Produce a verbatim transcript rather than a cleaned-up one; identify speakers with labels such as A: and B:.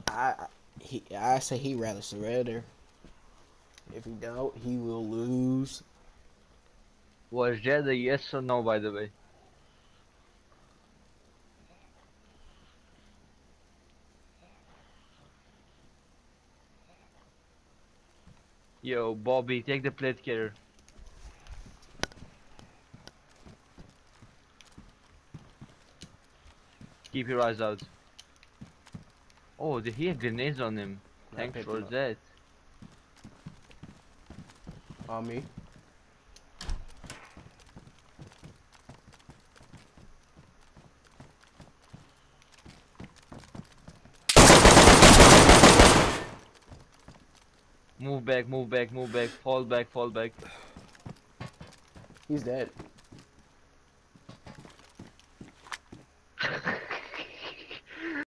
A: I he I say he rather surrender. If he don't, he will lose.
B: Was Jed a yes or no, by the way? Yo, Bobby, take the plate carrier. Keep your eyes out. Oh, he had grenades on him.
A: I
B: Thanks
A: picked
B: for
A: him up.
B: that.
A: On me.
B: Move back, move back, move back, fall back, fall back.
A: He's dead.